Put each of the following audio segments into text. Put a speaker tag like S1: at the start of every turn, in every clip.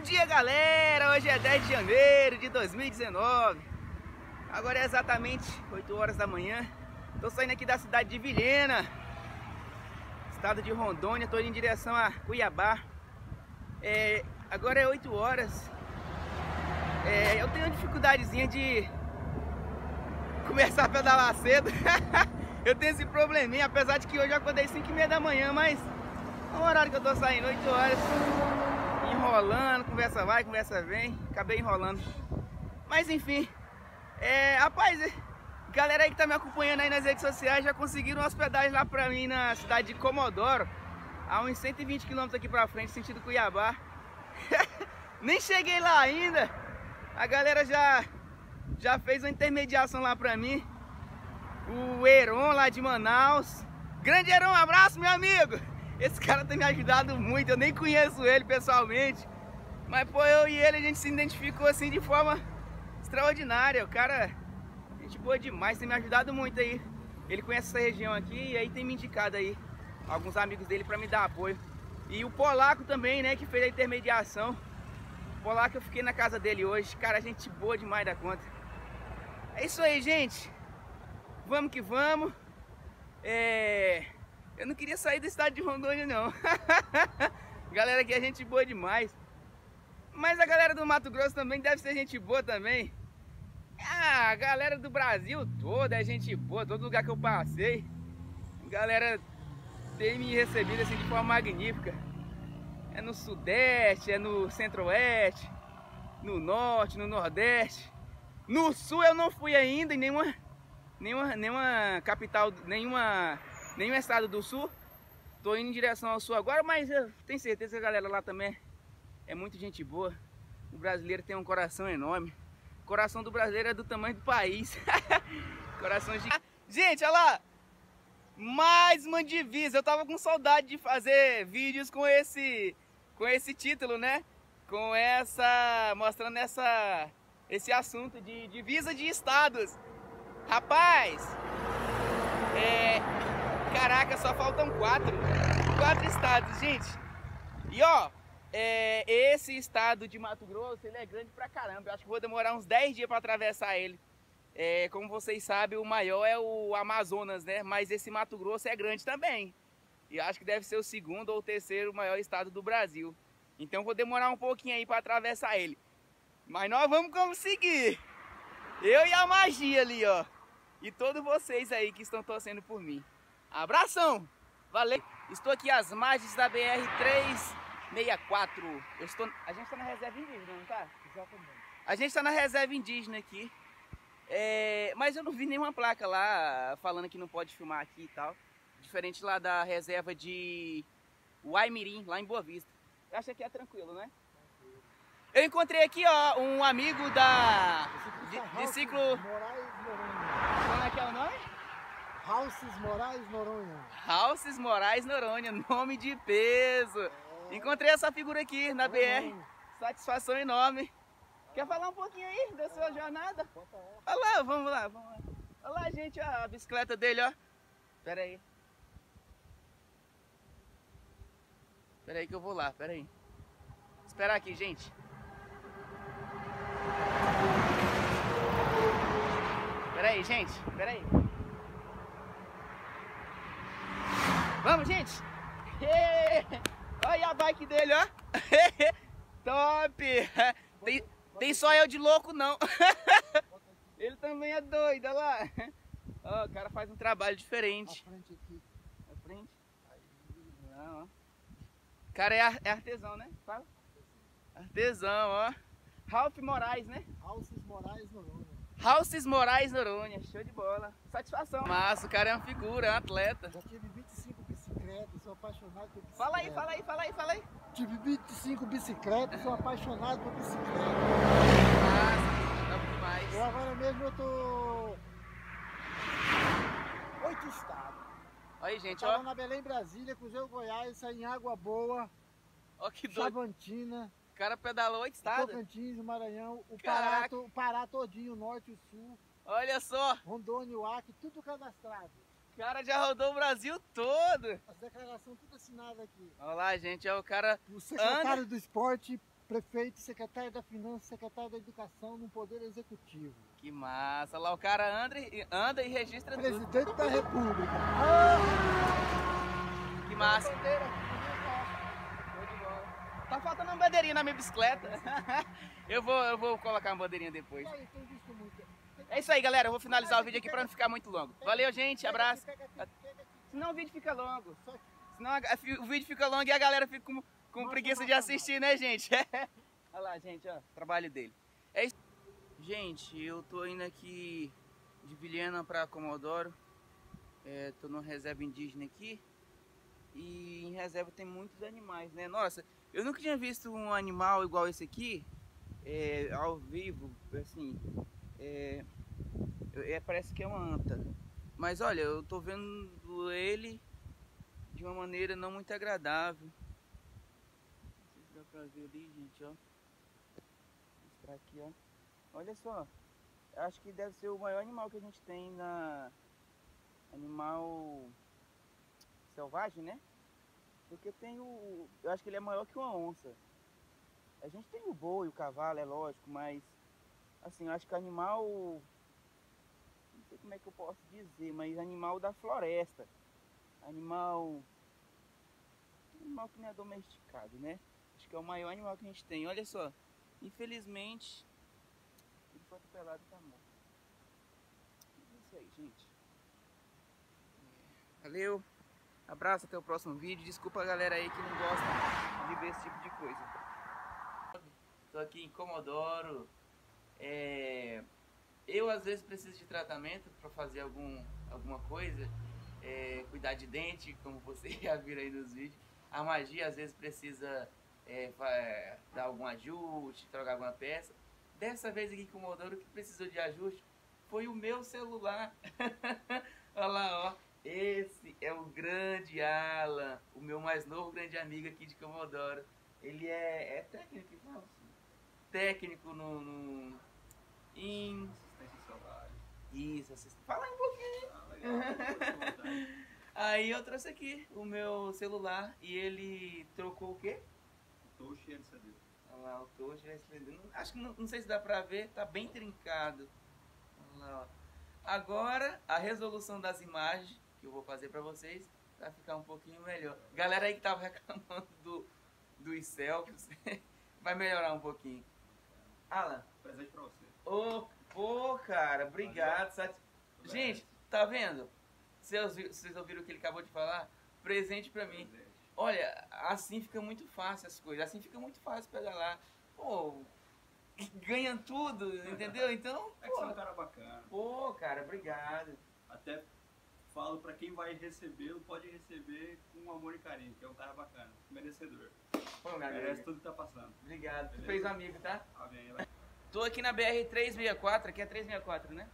S1: dia, galera! Hoje é 10 de janeiro de 2019. Agora é exatamente 8 horas da manhã. Tô saindo aqui da cidade de Vilhena, estado de Rondônia. Tô indo em direção a Cuiabá. Agora é 8 horas. Eu tenho uma dificuldadezinha de começar a pedalar cedo. Eu tenho esse probleminha, apesar de que hoje eu acordei 5h30 da manhã, mas é o horário que eu tô saindo, 8 horas. Enrolando, conversa vai, conversa vem. Acabei enrolando. Mas enfim, rapaz, galera aí que tá me acompanhando aí nas redes sociais já conseguiram hospedagem lá pra mim na cidade de Comodoro, a uns 120 km aqui pra frente, sentido Cuiabá. Nem cheguei lá ainda. A galera já fez uma intermediação lá pra mim. O Heron lá de Manaus. Grande Heron, um abraço, meu amigo. Esse cara tem me ajudado muito. Eu nem conheço ele pessoalmente, mas pô, eu e ele a gente se identificou assim de forma extraordinária. O cara, gente boa demais, tem me ajudado muito aí. Ele conhece essa região aqui e aí tem me indicado aí alguns amigos dele pra me dar apoio. E o Polaco também, né, que fez a intermediação. O Polaco, eu fiquei na casa dele hoje. Cara, gente boa demais da conta. É isso aí, gente. Vamos que vamos. Eu não queria sair do estado de Rondônia, não. Galera aqui é gente boa demais. Mas a galera do Mato Grosso também deve ser gente boa também. A galera do Brasil toda é gente boa. Todo lugar que eu passei, a galera tem me recebido assim de forma magnífica. É no Sudeste, é no Centro-Oeste, no Norte, no Nordeste. No Sul eu não fui ainda em nenhuma capital, nenhum estado do Sul. Tô indo em direção ao Sul agora, mas eu tenho certeza que a galera lá também é muito gente boa. O brasileiro tem um coração enorme. O coração do brasileiro é do tamanho do país. Coração gigante. Gente, olha lá. Mais uma divisa. Eu tava com saudade de fazer vídeos com esse título, né? Mostrando esse assunto de divisa de estados. Rapaz, caraca, só faltam 4 estados, gente. E ó, esse estado de Mato Grosso, ele é grande pra caramba. Eu acho que vou demorar uns 10 dias pra atravessar ele. Como vocês sabem, o maior é o Amazonas, né? Mas esse Mato Grosso é grande também. E acho que deve ser o segundo ou terceiro maior estado do Brasil. Então vou demorar um pouquinho aí pra atravessar ele. Mas nós vamos conseguir. Eu e a magia ali, ó. E todos vocês aí que estão torcendo por mim. Abração! Valeu! Estou aqui às margens da BR-364. A gente está na reserva indígena, não tá?
S2: Exatamente.
S1: A gente está na reserva indígena aqui. Mas eu não vi nenhuma placa lá falando que não pode filmar aqui e tal. Diferente lá da reserva de Uaimirim, lá em Boa Vista. Eu acho que é tranquilo, né? Eu encontrei aqui, ó, um amigo de ciclo...
S2: Moraes Noronha.
S1: Como é que é o nome?
S2: Rauces Moraes Noronha.
S1: Rauces Moraes Noronha, nome de peso. Encontrei essa figura aqui na BR. Satisfação enorme. Quer falar um pouquinho aí da sua jornada? Olha lá, vamos lá. Olha lá, gente, ó, a bicicleta dele, ó. Pera aí. Pera aí que eu vou lá, pera aí. Esperar aqui, gente. Pera aí, gente, pera aí. Vamos, gente. Olha a bike dele, ó. Top. Tem só eu de louco, não. Ele também é doido, olha lá. Ó, o cara faz um trabalho diferente.
S2: À frente aqui.
S1: À frente. Não, ó. O cara é artesão, né? Fala. Artesão, ó. Ralph Moraes, né?
S2: Rauces Moraes Noronha.
S1: Rauces Moraes Noronha, show de bola. Satisfação. Massa, o cara é uma figura, é um atleta.
S2: Já tive 25 bicicletas, sou apaixonado por bicicleta.
S1: Fala aí.
S2: Tive 25 bicicletas, sou apaixonado por bicicleta.
S1: Massa, top demais.
S2: Eu agora mesmo eu tô... 8 estados.
S1: Aí, gente,
S2: Tava
S1: ó.
S2: na Belém, Brasília, cruzei o Goiás, saí em Água Boa,
S1: Ó que doido.
S2: Chavantina,
S1: O cara pedalou 8 estados.
S2: Tocantins, o Maranhão, o
S1: Caraca.
S2: Pará todinho, o Norte e o Sul,
S1: Olha só.
S2: Rondônia, o Acre, tudo cadastrado.
S1: O cara já rodou o Brasil todo.
S2: As declarações tudo assinadas aqui.
S1: Olha lá, gente, ó, o cara
S2: O secretário do Esporte prefeito, secretário da Finança, secretário da Educação no Poder Executivo.
S1: Que massa. Lá o cara anda e registra tudo.
S2: Presidente da República.
S1: Que massa. Show de bola. Tá faltando uma bandeirinha na minha bicicleta. Eu vou colocar uma bandeirinha depois. É isso aí, galera. Eu vou finalizar o vídeo aqui para não ficar muito longo. Valeu, gente. Abraço. Senão o vídeo fica longo. Senão o vídeo fica longo e a galera fica com preguiça de assistir, né, gente? Olha lá, gente, ó. Trabalho dele. É isso. Gente, eu tô indo aqui de Vilhena para Comodoro. Tô numa reserva indígena aqui. E em reserva tem muitos animais, né? Nossa, eu nunca tinha visto um animal igual esse aqui ao vivo, assim. Parece que é uma anta. Mas olha, eu tô vendo ele de uma maneira não muito agradável. Não sei se dá pra ver ali, gente, ó. Vou mostrar aqui, ó. Olha só. Acho que deve ser o maior animal que a gente tem animal selvagem, né? Porque tem eu acho que ele é maior que uma onça. A gente tem o boi, o cavalo, é lógico, mas assim, eu acho que animal, não sei como é que eu posso dizer, mas animal da floresta. Animal que não é domesticado, né? Acho que é o maior animal que a gente tem. Olha só, infelizmente ele foi atropelado e tá morto. É isso aí, gente. Valeu, abraço, até o próximo vídeo. Desculpa a galera aí que não gosta de ver esse tipo de coisa. Tô aqui em Comodoro. Eu às vezes preciso de tratamento para fazer alguma coisa, cuidar de dente, como você já viu aí nos vídeos. A Magia às vezes precisa dar algum ajuste, trocar alguma peça. Dessa vez aqui em Comodoro, o que precisou de ajuste foi o meu celular. Olha lá, ó. Esse é o grande Alan, o meu mais novo grande amigo aqui de Comodoro. Ele é técnico, que fala assim. Técnico em assistência celular. Isso, fala aí um pouquinho. Legal. Aí eu trouxe aqui o meu celular e ele trocou o quê? O touch e LCD. Olha lá, o touch e LCD. Acho que não sei se dá pra ver, tá bem trincado. Olha lá, ó. Agora a resolução das imagens que eu vou fazer pra vocês vai ficar um pouquinho melhor. Galera aí que tava reclamando dos selfies, vai melhorar um pouquinho. Alan, presente pra você. Pô, cara, obrigado. Gente, tá vendo? Vocês ouviram o que ele acabou de falar? Presente pra mim. Olha, assim fica muito fácil as coisas. Assim fica muito fácil pedalar. Pô, ganha tudo, entendeu? Então,
S3: é que você é um cara bacana.
S1: Pô, cara, obrigado.
S3: Até falo pra quem vai recebê-lo, pode receber com amor e carinho, que é um cara bacana, merecedor.
S1: Pô,
S3: merece tudo que tá passando.
S1: Obrigado. Beleza? Tu fez um amigo, tá?
S3: Amém.
S1: Tô aqui na BR-364, aqui é 364, né?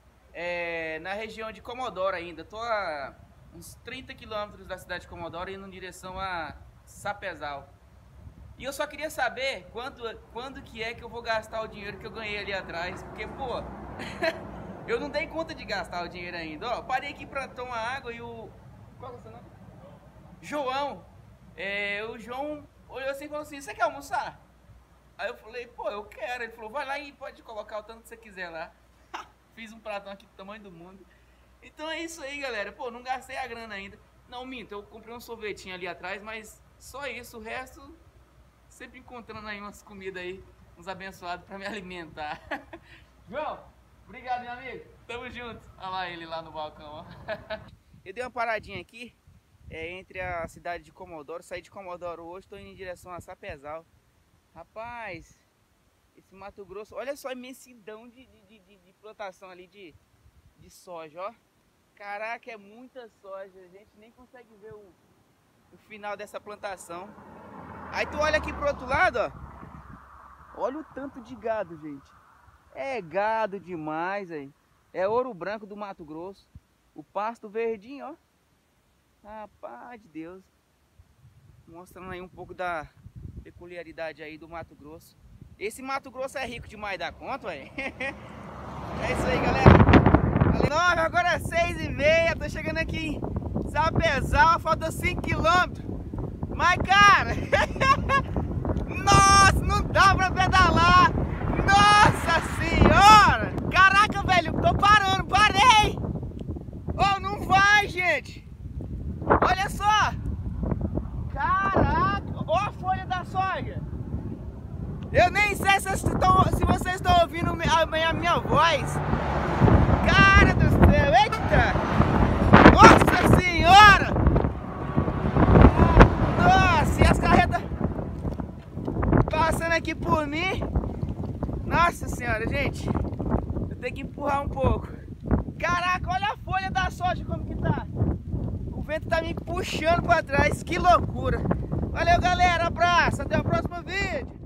S1: Na região de Comodoro ainda. Tô a uns 30 quilômetros da cidade de Comodoro, indo em direção a Sapezal. E eu só queria saber quando que é que eu vou gastar o dinheiro que eu ganhei ali atrás. Porque, pô, eu não dei conta de gastar o dinheiro ainda. Ó, parei aqui pra tomar água e o... Qual é o seu nome? João. O João olhou assim e falou assim, você quer almoçar? Aí eu falei, pô, eu quero. Ele falou, vai lá e pode colocar o tanto que você quiser lá. Fiz um pratão aqui do tamanho do mundo. Então é isso aí, galera. Pô, não gastei a grana ainda. Não, minto, eu comprei um sorvetinho ali atrás, mas só isso. O resto, sempre encontrando aí umas comidas aí, uns abençoados pra me alimentar. João, obrigado, meu amigo. Tamo junto. Olha lá ele lá no balcão, ó. Eu dei uma paradinha aqui, entre a cidade de Comodoro. Saí de Comodoro hoje, tô indo em direção a Sapezal. Rapaz, esse Mato Grosso, olha só a imensidão de plantação ali de soja, ó. Caraca, é muita soja, a gente nem consegue ver o final dessa plantação. Aí tu olha aqui pro outro lado, ó. Olha o tanto de gado, gente. É gado demais, aí. É ouro branco do Mato Grosso. O pasto verdinho, ó. Rapaz de Deus. Mostrando aí um pouco da peculiaridade aí do Mato Grosso. Esse Mato Grosso é rico demais da conta, ué. É isso aí, galera. 9, agora é 6h30. Tô chegando aqui em Sapezal. Falta 5 km. Mas, cara, nossa, não Dá pra pedalar. Nossa senhora. Caraca, velho, tô parando, parei. Oh, não vai, gente. Olha só. Caraca, ó a folha da soja. Eu nem sei se vocês estão ouvindo a minha voz. Cara do céu, eita. Nossa senhora. Nossa, e as carretas passando aqui por mim. Nossa senhora, gente. Eu tenho que empurrar um pouco. Caraca, olha a folha da soja como que tá. O vento tá me puxando pra trás, que loucura. Valeu, galera, abraço, até o próximo vídeo.